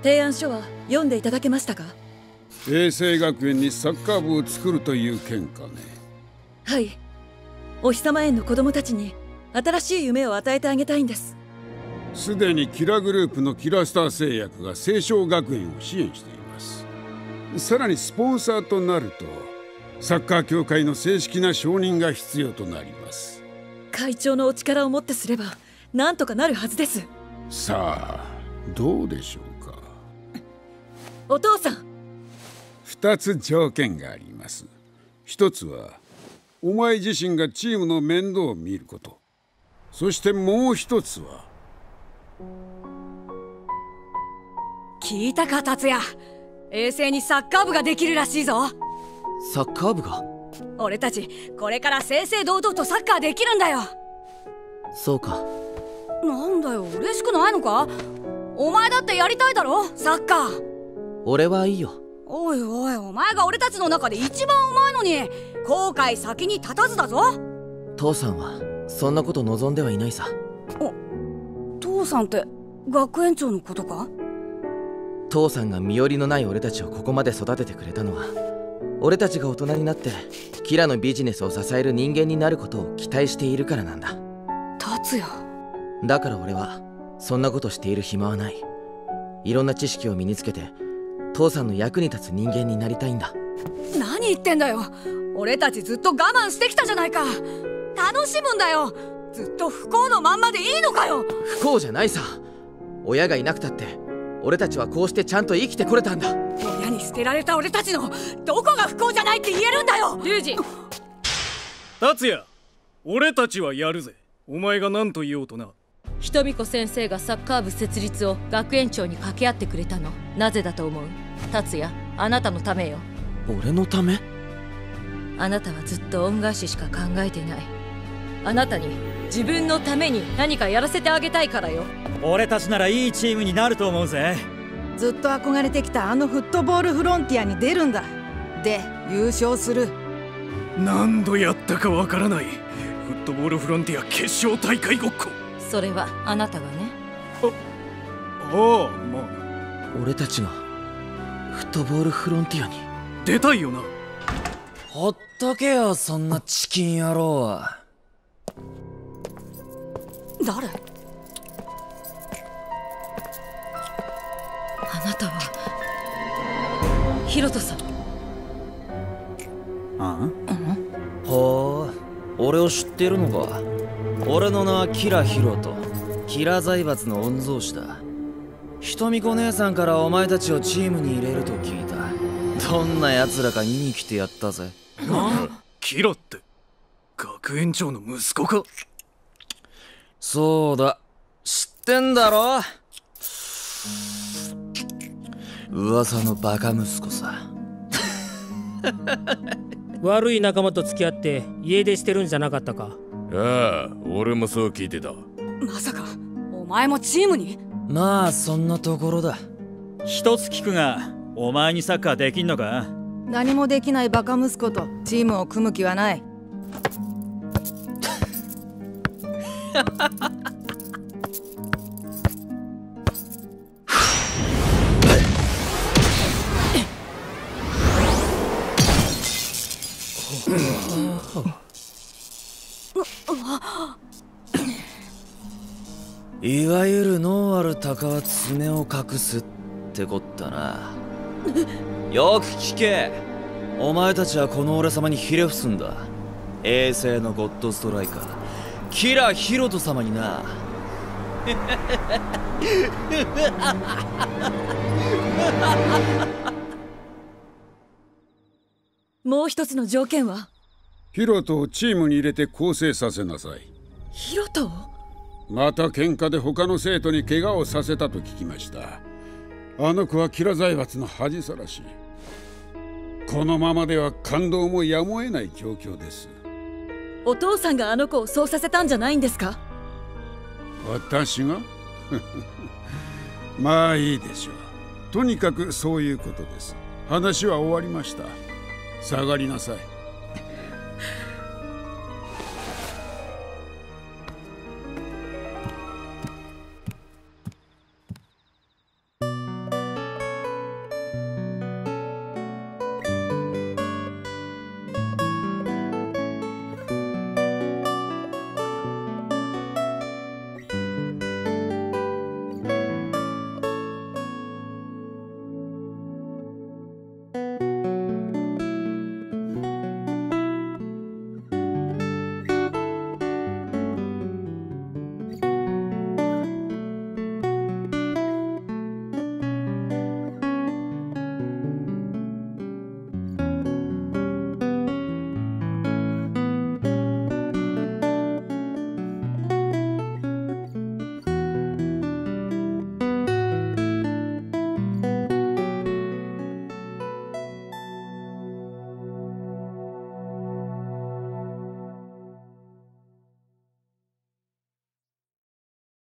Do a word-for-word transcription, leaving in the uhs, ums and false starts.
提案書は読んでいただけましたか？ 栄星学園にサッカー部を作るという件かね。 はい。お日様園の子供たちに新しい夢を与えてあげたいんです。 すでにキラグループのキラスター製薬が青翔学園を支援しています。さらにスポンサーとなるとサッカー協会の正式な承認が必要となります。 会長のお力をもってすればなんとかなるはずです。 さあどうでしょうか。 お父さん、 二つ条件があります。一つはお前自身がチームの面倒を見ること。そしてもう一つは。 聞いたか達也、衛星にサッカー部ができるらしいぞ。 サッカー部が？ 俺たちこれから正々堂々とサッカーできるんだよ。 そうか。 なんだよ、嬉しくないのか？お前だってやりたいだろサッカー。 俺はいいよ。 おいおい、お前が俺たちの中で一番うまいのに後悔先に立たずだぞ。 父さんはそんなこと望んではいないさ。 お、父さんって学園長のことか？ 父さんが身寄りのない俺たちをここまで育ててくれたのは、俺たちが大人になってキラのビジネスを支える人間になることを期待しているからなんだ。 達也。 だから俺はそんなことしている暇はない。いろんな知識を身につけて父さんの役に立つ人間になりたいんだ。 何言ってんだよ。俺たちずっと我慢してきたじゃないか。楽しむんだよ。ずっと不幸のまんまでいいのかよ。 不幸じゃないさ。親がいなくたって俺たちはこうしてちゃんと生きてこれたんだ。 親に捨てられた俺たちのどこが不幸じゃないって言えるんだよ。 龍二。 達也、俺たちはやるぜ。お前が何と言おうとな。 人見子先生がサッカー部設立を学園長に掛け合ってくれたの、なぜだと思う？達也、あなたのためよ。 俺のため？ あなたはずっと恩返ししか考えてない。あなたに自分のために何かやらせてあげたいからよ。 俺たちならいいチームになると思うぜ。 ずっと憧れてきたあのフットボールフロンティアに出るんだ。で優勝する。 何度やったかわからないフットボールフロンティア決勝大会ごっこ。 それはあなたがね。 あああ、まあ俺たちがフットボールフロンティアに出たいよな。 ほっとけよ、そんなチキン野郎は。 誰？ あなたはヒロトさん。 ああ、ほう、俺を知っているのか。俺の名はキラヒロト、キラ財閥の御曹司だ。ひとみこ姉さんからお前たちをチームに入れると聞いた。どんな奴らか見に来てやったぜ。 キラって学園長の息子か？ そうだ、知ってんだろ。噂のバカ息子さ。 悪い仲間と付き合って家出してるんじゃなかったか？ ああ、俺もそう聞いてた。 まさかお前もチームに？ まあそんなところだ。 一つ聞くが、お前にサッカーできんのか？ 何もできないバカ息子とチームを組む気はない。 いわゆる脳ある鷹は爪を隠すってこったな。よく聞け。お前たちはこの俺様にひれ伏すんだ。衛星のゴッドストライカーキラヒロト様にな。 もう一つの条件は？ ヒロトをチームに入れて構成させなさい。 ヒロトを？ また喧嘩で他の生徒に怪我をさせたと聞きました。あの子はキラ財閥の恥さらし。このままでは感動もやむを得ない状況です。 お父さんがあの子をそうさせたんじゃないんですか？ 私が？まあいいでしょう。とにかくそういうことです。話は終わりました。下がりなさい。